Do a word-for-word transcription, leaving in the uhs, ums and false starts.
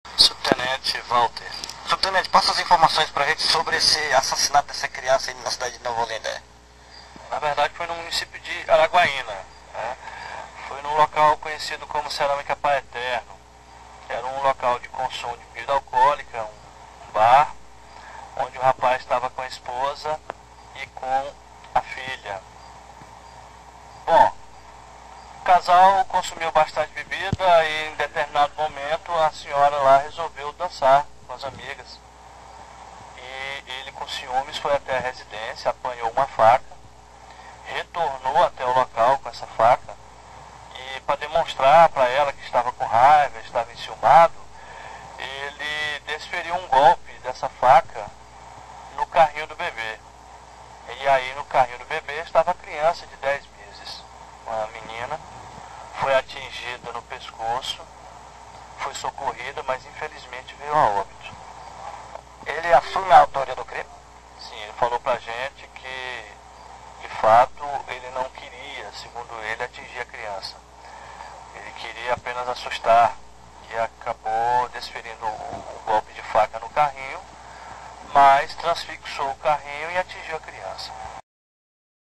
Subtenente Walter. Subtenente, passa as informações pra gente sobre esse assassinato dessa criança aí na cidade de Nova Olinda. Na verdade foi no município de Araguaína, né? Foi num local conhecido como Cerâmica Pai Eterno, que era um local de consumo de bebida alcoólica, um bar, onde o rapaz estava com a esposa e com a filha. Bom, o casal consumiu bastante bebida e em determinado momento a senhora lá resolveu dançar com as amigas. E ele com ciúmes foi até a residência, apanhou uma faca, retornou até o local com essa faca e para demonstrar para ela que estava com raiva, estava enciumado, ele desferiu um golpe dessa faca no carrinho do bebê. E aí no carrinho do bebê estava a criança de dez meses, uma menina, foi atingida no pescoço, foi socorrida, mas infelizmente veio a óbito. Ele assume a autoria do crime? Sim, ele falou pra gente que, de fato, ele não queria, segundo ele, atingir a criança. Ele queria apenas assustar e acabou desferindo o, o golpe de faca no carrinho, mas transfixou o carrinho e atingiu